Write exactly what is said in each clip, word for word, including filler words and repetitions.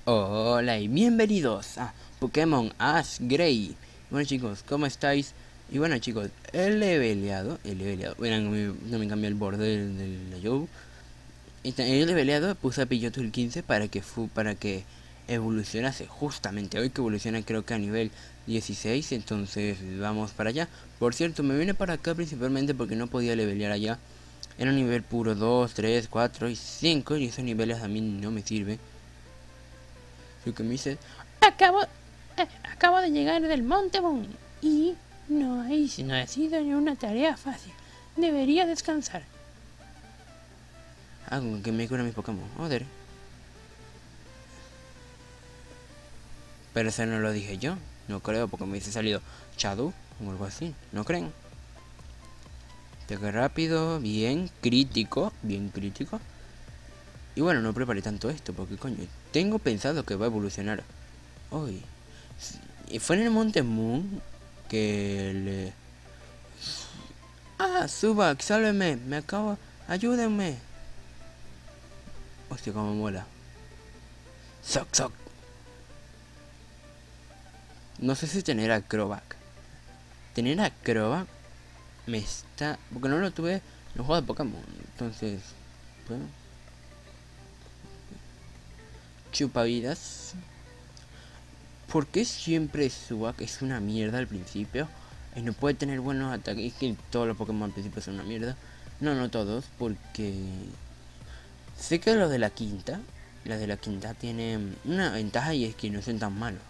Hola y bienvenidos a Pokémon Ash Grey. Bueno chicos, ¿cómo estáis? Y bueno chicos, he leveleado, he leveleado, bueno, no me, no me cambié el borde del, del la Yow. Y ta- he leveleado, puse a Pillotul quince para que fu, para que evolucionase justamente hoy que evoluciona creo que a nivel dieciséis, entonces vamos para allá. Por cierto, me vine para acá principalmente porque no podía levelear allá. Era nivel puro dos, tres, cuatro y cinco y esos niveles a mí no me sirven. Lo que me dice, Acabo, eh, acabo de llegar del Monte Moon y no, hay, no ha sido ni una tarea fácil. Debería descansar. hago que me cura mis Pokémon. Joder. Pero eso no lo dije yo. No creo, porque me hubiese salido Shadow o algo así. ¿No creen? Llegué rápido, bien crítico, bien crítico. Y bueno, no preparé tanto esto, porque coño, tengo pensado que va a evolucionar hoy. Y fue en el Monte Moon que le... Ah, Subak, sálveme, me acabo... Ayúdenme. Hostia, como mola. Soc, soc. No sé si tener a Crobat. Tener a Crobat me está... Porque no lo tuve en los juegos de Pokémon. Entonces... Bueno, chupavidas. ¿Por qué siempre Subak es una mierda al principio? Y no puede tener buenos ataques. Es que todos los Pokémon al principio son una mierda. No, no todos, porque... Sé que los de la quinta... Las de la quinta tienen una ventaja y es que no son tan malos.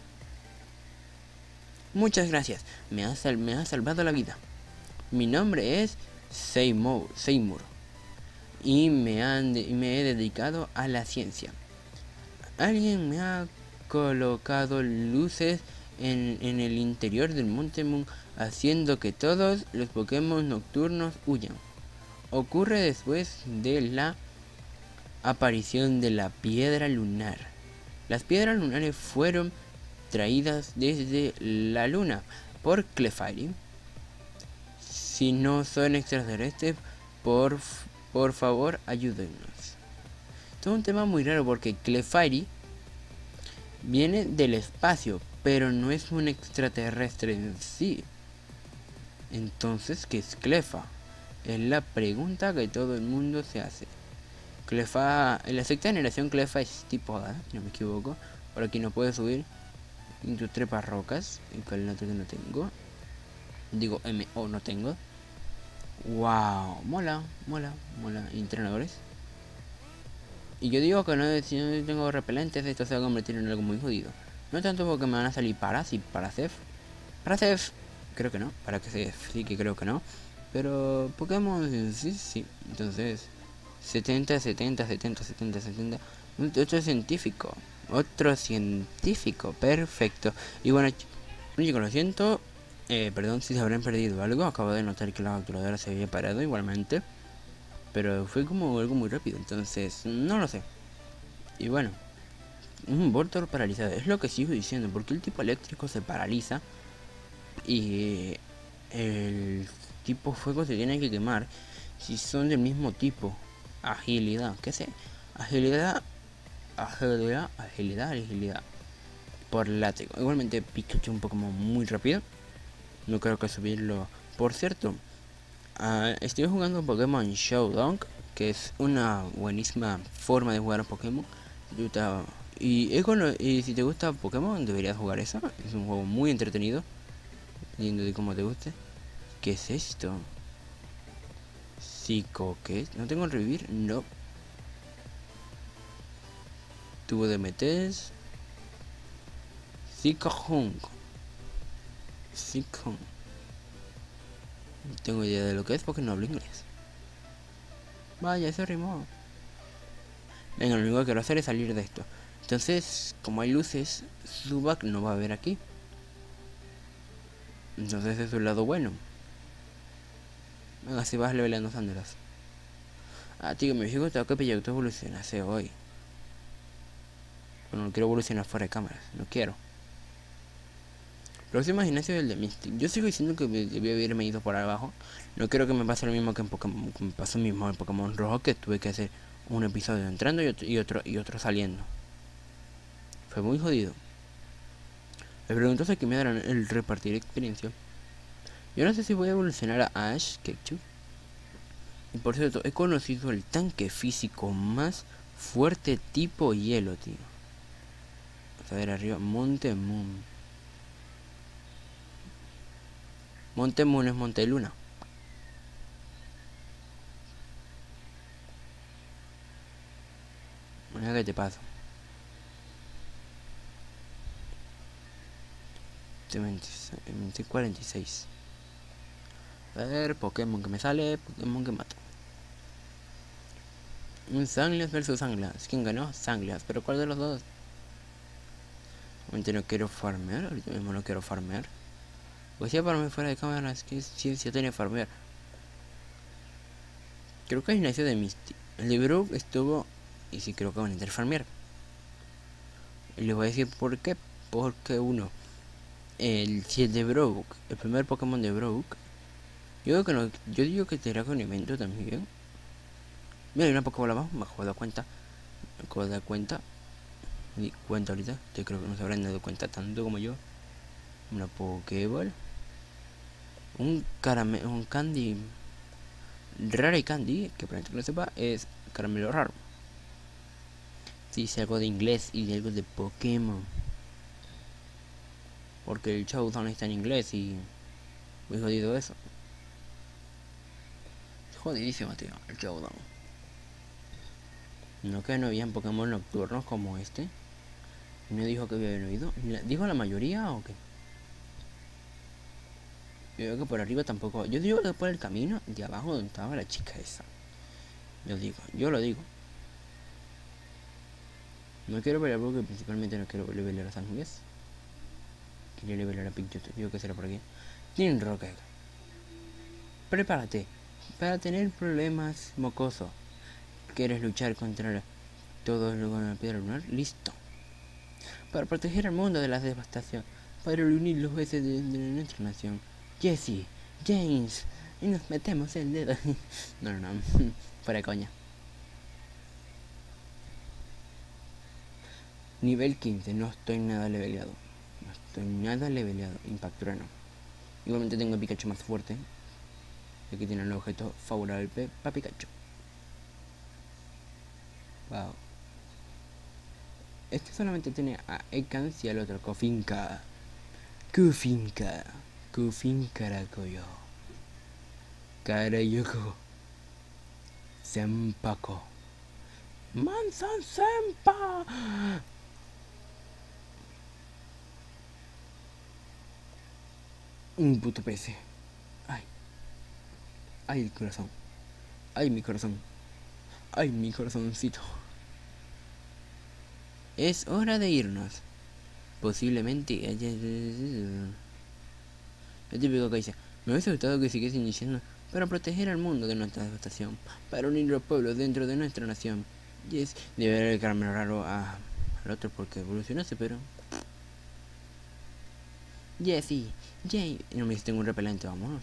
Muchas gracias. Me ha, sal me ha salvado la vida. Mi nombre es Seymour. Seymour y me, han de me he dedicado a la ciencia. Alguien me ha colocado luces en, en el interior del Monte Moon, haciendo que todos los Pokémon nocturnos huyan. Ocurre después de la aparición de la piedra lunar. Las piedras lunares fueron traídas desde la luna por Clefairy. Si no son extraterrestres, por, por favor ayúdennos. Esto es un tema muy raro porque Clefairy viene del espacio, pero no es un extraterrestre en sí. Entonces, ¿qué es Clefa? Es la pregunta que todo el mundo se hace. Clefa, en la sexta generación Clefa es tipo A, si no me equivoco. Por aquí no puedo subir. Y tu trepas rocas, el calinato que no tengo. Digo M O no tengo. Wow, mola, mola, mola. Entrenadores. Y yo digo que no, si no tengo repelentes, esto se va a convertir en algo muy jodido. No tanto porque me van a salir paras y paracef. Paracef, creo que no. Para que se sí que creo que no. Pero Pokémon sí, sí. Entonces, setenta, setenta, setenta, setenta, setenta. Otro científico. Otro científico. Perfecto. Y bueno, chicos, lo siento. Eh, perdón si se habrán perdido algo. Acabo de notar que la capturadora se había parado igualmente. Pero fue como algo muy rápido. Entonces, no lo sé. Y bueno, un Voltor paralizado. Es lo que sigo diciendo. Porque el tipo eléctrico se paraliza. Y el tipo fuego se tiene que quemar. Si son del mismo tipo. Agilidad. ¿Qué sé? Agilidad. Agilidad. Agilidad. Agilidad. Por látigo. Igualmente Pikachu un Pokémon muy rápido. No creo que subirlo. Por cierto. Uh, estoy jugando Pokémon Showdown. Que es una buenísima forma de jugar a Pokémon. Y, y si te gusta Pokémon, deberías jugar eso. Es un juego muy entretenido. Dependiendo de cómo te guste. ¿Qué es esto? Psico, ¿qué? ¿No tengo el revivir? No. Tubo de metes. Psico Hunk. Psico. No tengo idea de lo que es porque no hablo inglés. Vaya, ese rimó. Venga, lo único que quiero hacer es salir de esto. Entonces, como hay luces, Zubat no va a ver aquí. Entonces es un lado bueno. Venga, si vas leveleando Sanderas. Ah, tío, me fijo tengo que pillar que evolucionase hoy. Pero no quiero evolucionar fuera de cámaras. No quiero. Próximo gimnasio es el de Mystic. Yo sigo diciendo que debí haberme ido por abajo. No quiero que me pase lo mismo que en Pokémon. Que me pasó mismo en Pokémon Rojo, que tuve que hacer un episodio entrando y otro, y otro, y otro saliendo. Fue muy jodido. Me preguntó si que me darán el repartir experiencia. Yo no sé si voy a evolucionar a Ash Ketchum. Y por cierto, he conocido el tanque físico más fuerte tipo hielo, tío. Vamos a ver arriba, Monte Moon. Monte Moon es Monte Luna. Mira que te paso. veinte cuarenta y seis. A ver, Pokémon que me sale, Pokémon que mato. Un Sanglias versus Sanglias. ¿Quién ganó? Sanglias. ¿Pero cuál de los dos? Ahorita no quiero farmear. Ahorita mismo no quiero farmear. Pues ya para mí fuera de cámara es que ciencia tiene farmear. Creo que es inicio de Misty. El de Brook estuvo. Y sí creo que van a intentar farmear. Y les voy a decir por qué. Porque uno. El si el de Brook. El primer Pokémon de Brook. Yo digo que no. Yo digo que tendrá con evento también. Mira, hay una Pokébola más. Me acabo de dar cuenta. Me acabo de dar cuenta. Me di cuenta ahorita. Yo creo que no se habrán dado cuenta tanto como yo. Una Pokéball. Un caramelo. Un candy. Rara y candy. Que para el que no sepa es caramelo raro. Si dice algo de inglés y algo de Pokémon. Porque el showdown está en inglés y. Muy jodido eso. Jodidísimo, tío. El showdown. No que no habían Pokémon nocturnos como este. ¿Me dijo que había oído? ¿Dijo la mayoría o qué? Yo digo que por arriba tampoco. Yo digo que por el camino de abajo donde estaba la chica esa. Yo digo, yo lo digo. No quiero pelear porque principalmente no quiero pelear a San Juez. Quiero pelear a Pikachu. Digo que será por aquí. Team Rocket. Prepárate para tener problemas, mocoso. ¿Quieres luchar contra todo lo con la piedra lunar? Listo. Para proteger al mundo de la devastación. Para unir los jueces de, de nuestra nación. Jesse, James. Y nos metemos el dedo. No, no, no. Fuera coña. Nivel quince. No estoy nada leveleado. No estoy nada leveleado. Impacto no. Igualmente tengo el Pikachu más fuerte. Y aquí tiene el objeto favorable para Pikachu. Wow. Este solamente tiene a Ekans y al otro Kofinka. Kofinka. Kofinka Rakoyo. Karayoko. Sempako. Mansan Sempa. Un puto P C. Ay. Ay, el corazón. Ay, mi corazón. Ay, mi corazoncito. Es hora de irnos. Posiblemente. El típico que dice: me hubiese gustado que siguiese iniciando para proteger al mundo de nuestra devastación, para unir los pueblos dentro de nuestra nación. Yes, debe haber el caramelo raro a, al otro porque evolucionase, pero. Jesse, Jay. No me dice tengo un repelente, vámonos.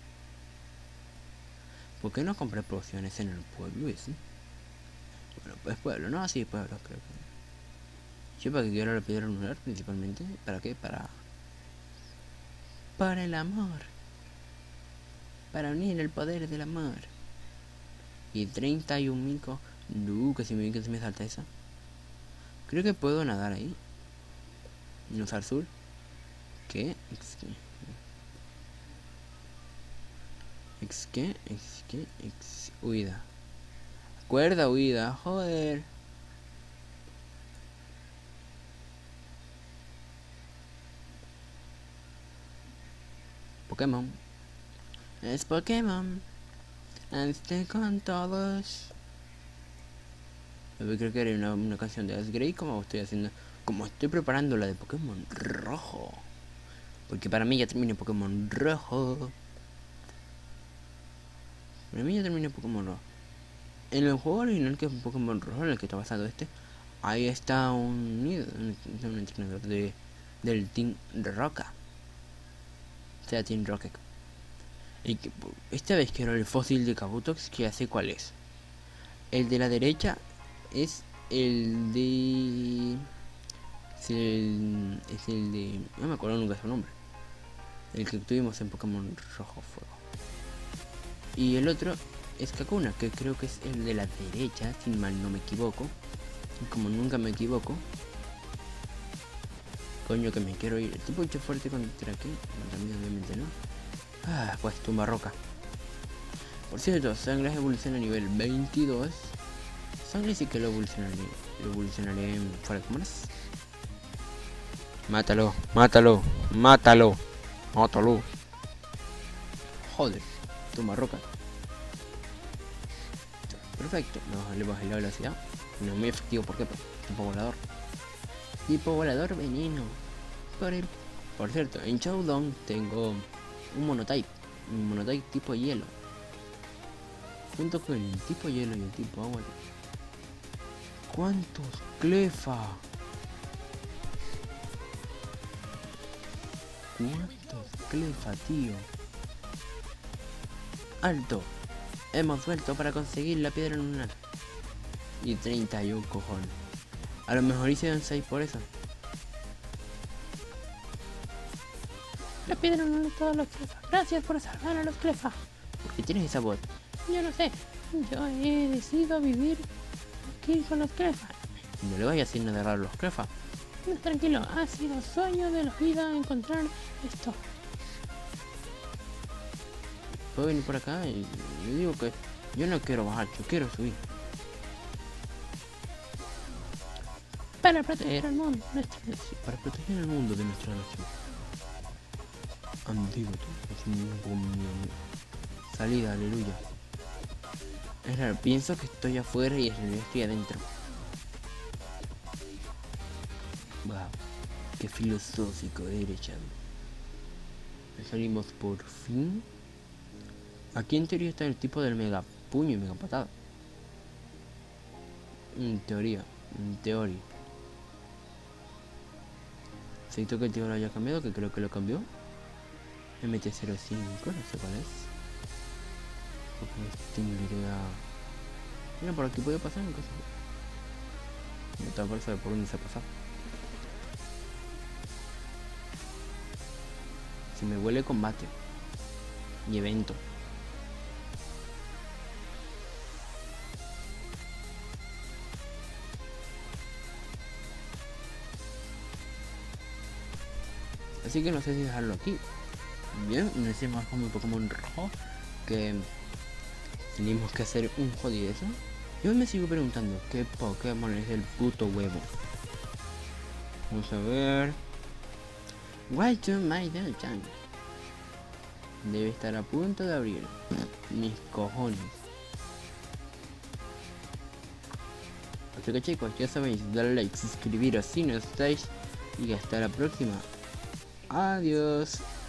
¿Por qué no compré pociones en el pueblo ese? Bueno, pues pueblo, no, sí, pueblo, creo que. Yo para que quiero la piedra lunar principalmente. ¿Para qué? Para. Para el amor. Para unir el poder del amor. Y treinta y un mico. No, que si me, que se me salta esa. Creo que puedo nadar ahí. No usar sur. ¿Qué? Ex que. Ex que. Ex que. Ex. Huida. Cuerda huida. Joder. Pokémon. Es Pokémon. Esté con todos. Creo que era una, una canción de Ash Grey como estoy haciendo. Como estoy preparando la de Pokémon rojo. Porque para mí ya termina Pokémon rojo. Para mí ya termina Pokémon rojo. En el juego original que es Pokémon rojo, en el que está basado este, ahí está un, un, un entrenador de, del Team Roca. O sea, Team Rocket. Y que, esta vez quiero el fósil de Kabutox, que ya sé cuál es. El de la derecha es el de Es el, es el de... no me acuerdo nunca su nombre. El que tuvimos en Pokémon Rojo Fuego. Y el otro es Kakuna, que creo que es el de la derecha, si mal no me equivoco. Y como nunca me equivoco. Coño, que me quiero ir. Estoy mucho fuerte contra aquí. No, también obviamente no. Ah, pues tumba roca. Por cierto, Sangre evoluciona a nivel veintidós. Sangre sí que lo evolucionaré. Lo evolucionaré en fuera de cámaras. Mátalo, mátalo, mátalo, mátalo. Joder, tumba roca. Perfecto, no le bajé la velocidad. No es muy efectivo, ¿por qué? Tipo volador. Tipo volador veneno. Por, el... Por cierto, en Showdown tengo un monotype. Un monotype tipo hielo. Junto con el tipo hielo y el tipo agua. ¿Cuántos Clefa? ¿Cuántos Clefa, tío? Alto. Hemos vuelto para conseguir la piedra lunar. Y treinta y uno cojones. A lo mejor hicieron seis por eso. La piedra lunar a todos los Clefa. Gracias por salvar a los Clefa. ¿Por qué tienes esa voz? Yo no sé. Yo he decidido vivir aquí con los Clefa. No le vayas a decir nada raro a los Clefa. No, tranquilo, ha sido sueño de la vida encontrar esto. Puedo venir por acá y yo digo que yo no quiero bajar, yo quiero subir. Para proteger al mundo, nuestra nación. Para proteger el mundo de nuestra nación. Antídoto, es un comunión. Salida, aleluya. Es raro, pienso que estoy afuera y en realidad estoy adentro. Wow, qué filosófico eres, Chan. Salimos por fin. Aquí en teoría está el tipo del mega puño y mega patada. En teoría, en teoría. Siento que el tío lo haya cambiado, que creo que lo cambió. M T cero cinco, no sé cuál es. Mira, por aquí puede pasar, no sé. No te por saber por dónde se ha pasado. Si me huele combate y evento. Así que no sé si dejarlo aquí. Bien, no sé más como un Pokémon rojo que tenemos que hacer un jodido eso. Yo me sigo preguntando qué Pokémon es el puto huevo. Vamos a ver. Why to my Chan. Debe estar a punto de abrir. Mis cojones. Así que chicos, ya sabéis, darle like, suscribiros si no estáis. Y hasta la próxima. Adiós.